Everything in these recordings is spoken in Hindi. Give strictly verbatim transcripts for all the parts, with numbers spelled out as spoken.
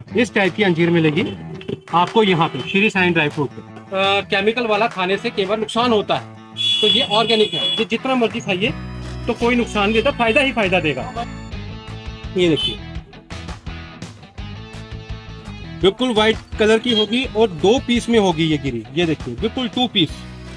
इस टाइप की अंजीर मिलेगी आपको यहाँ पे श्री साईं ड्राई फ्रूट पे। केमिकल वाला खाने से केवल नुकसान होता है, तो ये ऑर्गेनिक है, ये जितना मर्जी खाइए तो कोई नुकसान नहीं देता, फायदा ही फायदा देगा। ये देखिए बिल्कुल व्हाइट कलर की होगी और दो पीस में होगी ये गिरी। ये देखिए बिल्कुल टू पीस।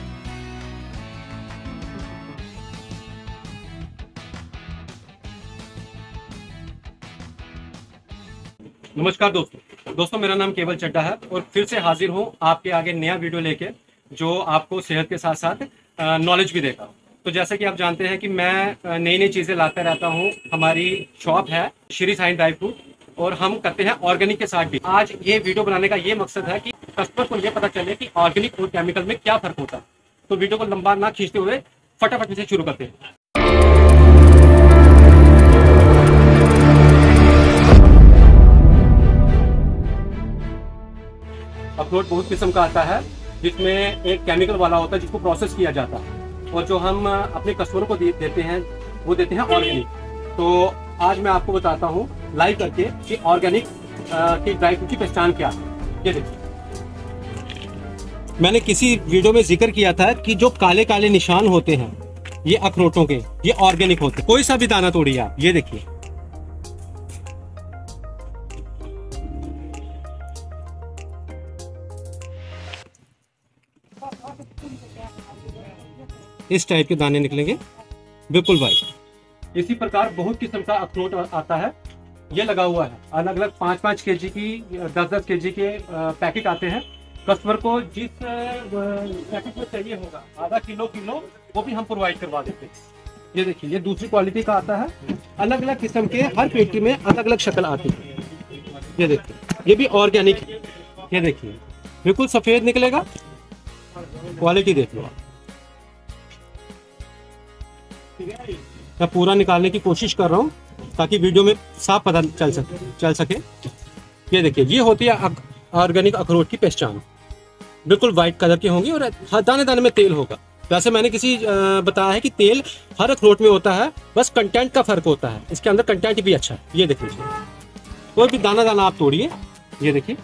नमस्कार दोस्तों दोस्तों मेरा नाम केवल चड्डा है और फिर से हाजिर हूँ आपके आगे नया वीडियो लेके जो आपको सेहत के साथ साथ नॉलेज भी देगा। तो जैसे कि आप जानते हैं कि मैं नई नई चीज़ें लाता रहता हूँ। हमारी शॉप है श्री साईं ड्राई फ्रूट और हम करते हैं ऑर्गेनिक के साथ भी। आज ये वीडियो बनाने का ये मकसद है कि कस्टमर को ये पता चले कि ऑर्गेनिक और केमिकल में क्या फ़र्क होता है। तो वीडियो को लंबा ना खींचते हुए फटाफट से शुरू करते हैं। अखरोट बहुत किस्म का आता है, जिसमें एक केमिकल वाला होता है जिसको प्रोसेस किया जाता है, और जो हम अपने कस्टमर को दे, देते हैं वो देते हैं ऑर्गेनिक। तो आज मैं आपको बताता हूँ लाइव करके कि ऑर्गेनिक की ड्राई फ्रूट की पहचान क्या है। ये देखिए मैंने किसी वीडियो में जिक्र किया था कि जो काले काले निशान होते हैं ये अखरोटों के, ये ऑर्गेनिक होते हैं। कोई सा भी दाना तोड़िए आप, ये देखिए इस टाइप के दाने निकलेंगे बिल्कुल वाइट। इसी प्रकार बहुत किस्म का अखरोट आता है, ये लगा हुआ है। अलग अलग पाँच पाँच के जी की, दस दस के जी के पैकेट आते हैं। कस्टमर को जिस पैकेट में चाहिए होगा आधा किलो किलो वो भी हम प्रोवाइड करवा देते हैं। ये देखिए ये दूसरी क्वालिटी का आता है। अलग अलग किस्म के हर पेटी में अलग अलग शक्ल आती है। ये देखिए ये भी ऑर्गेनिक है। ये देखिए बिल्कुल सफेद निकलेगा, क्वालिटी देख लो। मैं पूरा निकालने की कोशिश कर रहा हूँ ताकि वीडियो में साफ पता चल सके चल सके ये देखिए ये होती है ऑर्गेनिक अखरोट की पहचान। बिल्कुल वाइट कलर की होंगी और दाने दाने में तेल होगा। वैसे मैंने किसी बताया है कि तेल हर अखरोट में होता है, बस कंटेंट का फर्क होता है। इसके अंदर कंटेंट भी अच्छा है। ये देखिए कोई भी दाना दाना आप तोड़िए। ये देखिए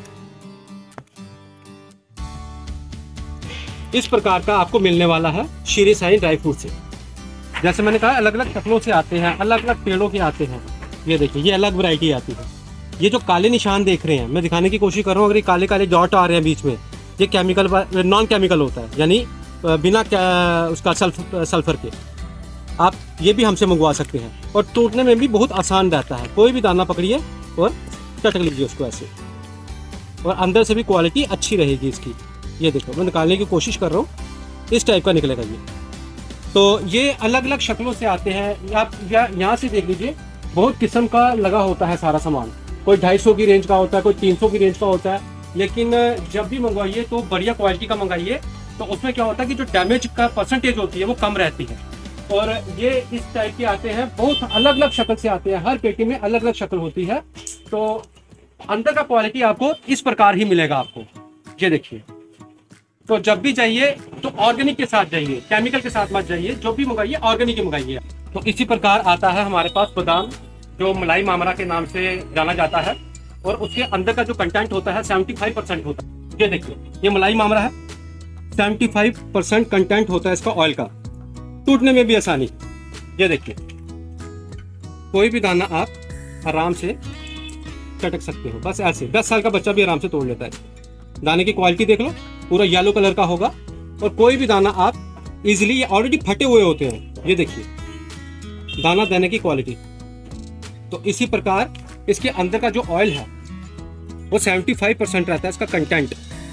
इस प्रकार का आपको मिलने वाला है श्री साईं ड्राई फ्रूट से। जैसे मैंने कहा अलग अलग शक्लों से आते हैं, अलग अलग पेड़ों के आते हैं। ये देखिए ये अलग वैरायटी आती है। ये जो काले निशान देख रहे हैं मैं दिखाने की कोशिश कर रहा हूँ। अगर ये काले काले डॉट आ रहे हैं बीच में, ये केमिकल नॉन केमिकल होता है, यानी बिना उसका सल्फ सल्फर के। आप ये भी हमसे मंगवा सकते हैं और टूटने में भी बहुत आसान रहता है। कोई भी दाना पकड़िए और चटक लीजिए उसको ऐसे, और अंदर से भी क्वालिटी अच्छी रहेगी इसकी। ये देखो मैं निकालने की कोशिश कर रहा हूँ, इस टाइप का निकलेगा ये। तो ये अलग अलग शक्लों से आते हैं। आप यहाँ से देख लीजिए बहुत किस्म का लगा होता है सारा सामान। कोई ढाई सौ की रेंज का होता है, कोई तीन सौ की रेंज का होता है। लेकिन जब भी मंगवाइए तो बढ़िया क्वालिटी का मंगाइए, तो उसमें क्या होता है कि जो डैमेज का परसेंटेज होती है वो कम रहती है। और ये इस टाइप के आते हैं, बहुत अलग अलग शक्ल से आते हैं। हर पेटी में अलग अलग शक्ल होती है। तो अंदर का क्वालिटी आपको इस प्रकार ही मिलेगा आपको। ये देखिए तो जब भी जाइए तो ऑर्गेनिक के साथ जाइए, केमिकल के साथ मत जाइए। जो भी मंगाइए ऑर्गेनिक ही मंगाइए। तो इसी प्रकार आता है हमारे पास बादाम, जो मलाई मामरा के नाम से जाना जाता है, और उसके अंदर का जो कंटेंट होता है पचहत्तर परसेंट होता है। ये देखिए ये मलाई मामरा है, पचहत्तर परसेंट कंटेंट होता है इसका ऑयल का, टूटने में भी आसानी। ये देखिए कोई भी दाना आप आराम से चटक सकते हो, बस ऐसे। दस साल का बच्चा भी आराम से तोड़ लेता है। दाने की क्वालिटी देख लो, पूरा येलो कलर का होगा, और कोई भी दाना आप इजीली, ये ऑलरेडी फटे हुए होते हैं। ये देखिए दाना देने की क्वालिटी। तो इसी प्रकार इसके अंदर का जो ऑयल है वो पचहत्तर परसेंट रहता है इसका कंटेंट।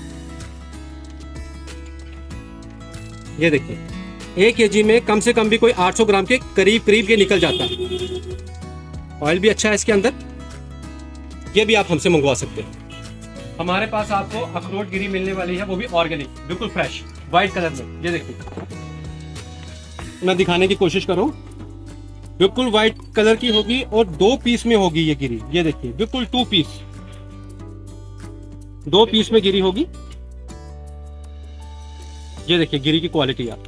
ये देखिए एक केजी में कम से कम भी कोई आठ सौ ग्राम के करीब करीब ये निकल जाता है। ऑयल भी अच्छा है इसके अंदर। ये भी आप हमसे मंगवा सकते हैं। हमारे पास आपको अखरोट गिरी मिलने वाली है, वो भी ऑर्गेनिक, बिल्कुल फ्रेश व्हाइट कलर में। ये देखिए मैं दिखाने की कोशिश कर रहा हूँ। बिल्कुल व्हाइट कलर की होगी और दो पीस में होगी ये गिरी। ये देखिए बिल्कुल टू पीस, दो पीस में गिरी होगी। ये देखिए गिरी की क्वालिटी। आप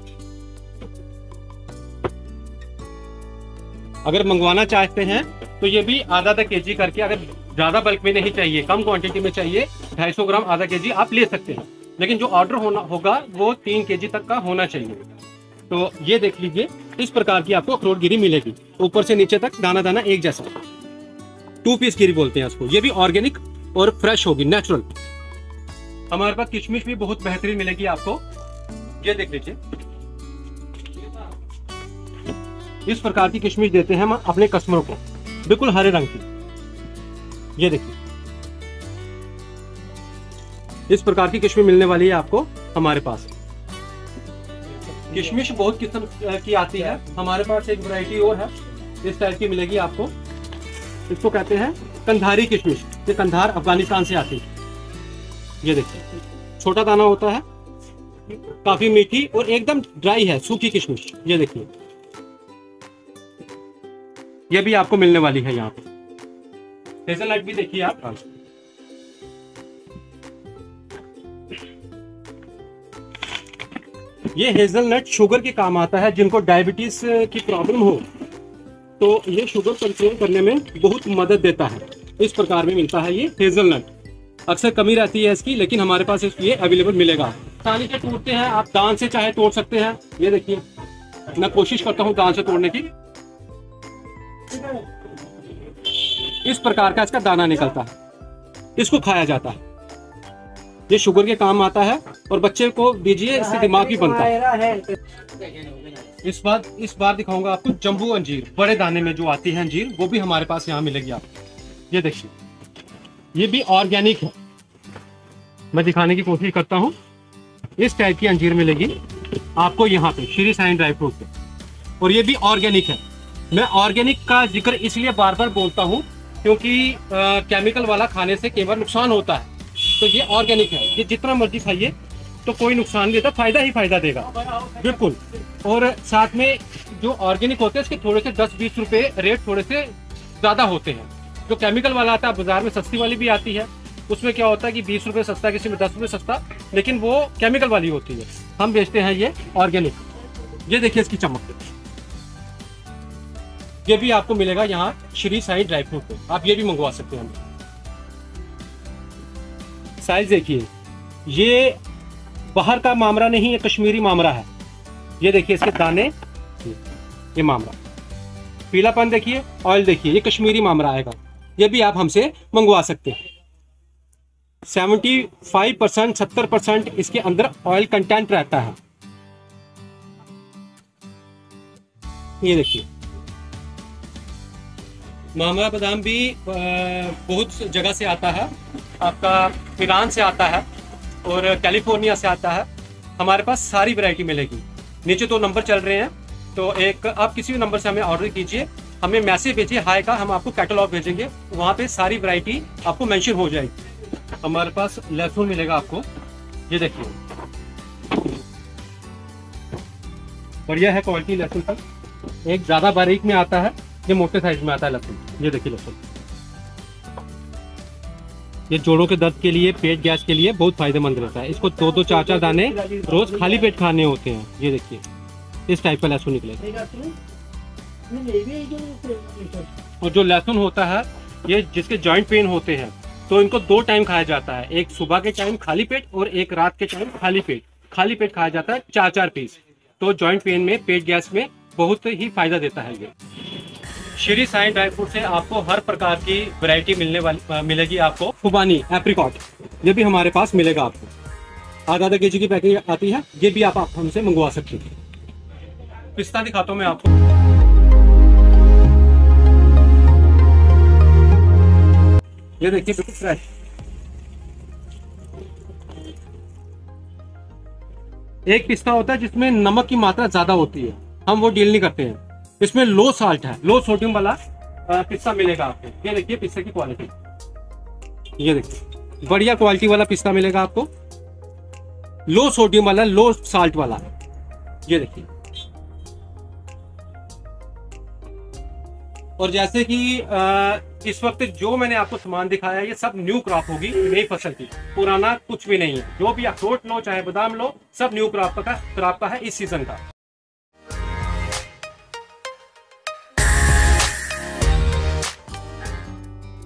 अगर मंगवाना चाहते हैं तो ये भी आधा आधा केजी करके, अगर ज़्यादा बल्क में नहीं चाहिए, कम क्वांटिटी में चाहिए, ढाई सौ ग्राम आधा के जी आप ले सकते हैं, लेकिन जो ऑर्डर होना होगा वो तीन के जी तक का होना चाहिए। तो ये देख लीजिए, इस प्रकार की आपको अखरोट गिरी मिलेगी, ऊपर से नीचे तक दाना दाना एक जैसा। टू पीस गिरी बोलते हैं इसको। ये भी ऑर्गेनिक और फ्रेश होगी, नेचुरल। हमारे पास किशमिश भी बहुत बेहतरीन मिलेगी आपको। ये देख लीजिए, इस प्रकार की किशमिश देते हैं हम अपने कस्टमरों को, बिल्कुल हरे रंग की। ये देखिए, इस प्रकार की किशमिश मिलने वाली है आपको हमारे पास। किशमिश बहुत किस्म की आती है, हमारे पास एक वैरायटी और है, इस टाइप की मिलेगी आपको। इसको कहते हैं कंधारी किशमिश। ये कंधार अफगानिस्तान से आती है। ये देखिए, छोटा दाना होता है, काफी मीठी और एकदम ड्राई है, सूखी किशमिश। ये देखिए, ये भी आपको मिलने वाली है यहाँ पे। हेज़लनट भी देखिए आप। ये हेज़लनट शुगर के काम आता है, जिनको डायबिटीज की प्रॉब्लम हो तो ये शुगर कंट्रोल करने में बहुत मदद देता है। इस प्रकार में मिलता है ये हेज़लनट। अक्सर कमी रहती है इसकी, लेकिन हमारे पास ये अवेलेबल मिलेगा। आसानी से टूटते हैं, आप दान से चाहे तोड़ सकते हैं। ये देखिए, मैं कोशिश करता हूँ दान से तोड़ने की। इस प्रकार का इसका दाना निकलता है, इसको खाया जाता है। ये शुगर के काम आता है और बच्चे को दीजिए, इससे दिमाग भी बनता है। इस बार इस बार दिखाऊंगा आपको जंबू अंजीर, बड़े दाने में जो आती है अंजीर, वो भी हमारे पास यहाँ मिलेगी आपको। ये देखिए, ये भी ऑर्गेनिक है, मैं दिखाने की कोशिश करता हूँ। इस टाइप की अंजीर मिलेगी आपको यहाँ पे श्री साईं ड्राई फ्रूट पे, और ये भी ऑर्गेनिक है। मैं ऑर्गेनिक का जिक्र इसलिए बार बार बोलता हूँ क्योंकि आ, केमिकल वाला खाने से केवल नुकसान होता है, तो ये ऑर्गेनिक है। ये जितना मर्जी खाइए तो कोई नुकसान नहीं देता, फायदा ही फायदा देगा, बिल्कुल। और साथ में जो ऑर्गेनिक होते हैं इसके थोड़े से दस बीस रुपए रेट थोड़े से ज्यादा होते हैं। जो केमिकल वाला आता है बाजार में, सस्ती वाली भी आती है, उसमें क्या होता है कि बीस रुपए सस्ता, किसी में दस रुपए सस्ता, लेकिन वो केमिकल वाली होती है। हम बेचते हैं ये ऑर्गेनिक। ये देखिए इसकी चमक, ये भी आपको मिलेगा यहाँ श्री साईं ड्राई फ्रूट पे, आप ये भी मंगवा सकते हैं। साइज देखिए, ये बाहर का मामरा नहीं, ये कश्मीरी मामरा है। ये देखिए इसके दाने, ये मामरा, पीलापन देखिए, ऑयल देखिए, ये कश्मीरी मामरा आएगा। ये भी आप हमसे मंगवा सकते हैं। पचहत्तर परसेंट सत्तर परसेंट इसके अंदर ऑयल कंटेंट रहता है। ये देखिए, मामरा बादाम भी बहुत जगह से आता है, आपका ईरान से आता है और कैलिफोर्निया से आता है। हमारे पास सारी वैरायटी मिलेगी। नीचे दो नंबर चल रहे हैं, तो एक आप किसी भी नंबर से हमें ऑर्डर कीजिए, हमें मैसेज भेजिए हाय का, हम आपको कैटलॉग भेजेंगे, वहाँ पे सारी वैरायटी आपको मेंशन हो जाएगी। हमारे पास लहसुन मिलेगा आपको। ये देखिए, बढ़िया है क्वालिटी लहसुन का। एक ज़्यादा बारीक में आता है, ये मोटे साइज में आता है लहसुन। ये देखिए लहसुन, ये जोड़ों के दर्द के लिए, पेट गैस के लिए बहुत फायदेमंद रहता है। इसको दो दो चार चार दाने रोज खाली पेट खाने होते हैं। ये देखिए, इस टाइप का लहसुन निकलेगा। और जो लहसुन होता है, ये जिसके जॉइंट पेन होते हैं, तो इनको दो टाइम खाया जाता है, एक सुबह के टाइम खाली पेट और एक रात के टाइम खाली पेट। खाली पेट खाया जाता है चार चार पीस, तो जॉइंट पेन में, पेट गैस में बहुत ही फायदा देता है। ये श्री साईं ड्राई फ्रूट से आपको हर प्रकार की वैरायटी मिलने वाली मिलेगी आपको। खुबानी एप्रिकॉट, ये भी हमारे पास मिलेगा आपको। आधा आधा के जी की पैकिंग आती है, ये भी आप, आप हमसे मंगवा सकते हैं। पिस्ता दिखाता हूँ मैं आपको। ये देखिए, बिल्कुल फ्रेश। एक पिस्ता होता है जिसमें नमक की मात्रा ज्यादा होती है, हम वो डील नहीं करते हैं। इसमें लो साल्ट है, लो सोडियम वाला पिस्ता मिलेगा आपको। ये देखिए पिस्ते की क्वालिटी, ये देखिए बढ़िया क्वालिटी वाला पिस्ता मिलेगा आपको, लो सोडियम वाला, लो साल्ट वाला। ये देखिए, और जैसे कि इस वक्त जो मैंने आपको सामान दिखाया, ये सब न्यू क्रॉप होगी, नई फसल की, पुराना कुछ भी नहीं है। जो भी अखरोट लो चाहे बादाम लो, सब न्यू क्रॉप का क्रॉप का है, इस सीजन का।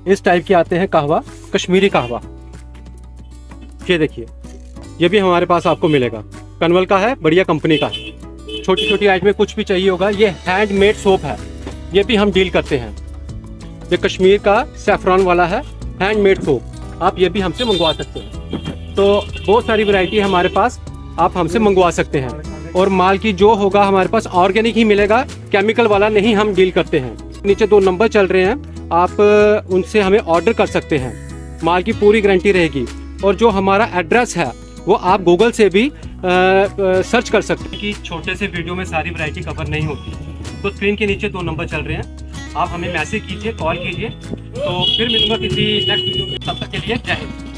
इस टाइप के आते हैं कहवा, कश्मीरी कहवा। ये देखिए, ये भी हमारे पास आपको मिलेगा। कनवल का है, बढ़िया कंपनी का है। छोटी छोटी आइटम में कुछ भी चाहिए होगा। ये हैंडमेड सोप है, ये भी हम डील करते हैं। ये कश्मीर का सैफरॉन वाला है, हैंडमेड सोप। आप ये भी हमसे मंगवा सकते हैं। तो बहुत सारी वैरायटी हमारे पास, आप हमसे मंगवा सकते हैं। और माल की जो होगा हमारे पास ऑर्गेनिक ही मिलेगा, केमिकल वाला नहीं हम डील करते हैं। नीचे दो नंबर चल रहे हैं, आप उनसे हमें ऑर्डर कर सकते हैं। माल की पूरी गारंटी रहेगी। और जो हमारा एड्रेस है वो आप गूगल से भी आ, आ, सर्च कर सकते हैं कि छोटे से वीडियो में सारी वैरायटी कवर नहीं होती। तो स्क्रीन के नीचे दो नंबर चल रहे हैं, आप हमें मैसेज कीजिए, कॉल कीजिए। तो फिर मिलूंगा किसी नेक्स्ट वीडियो में, तब तक के लिए जय हिंद।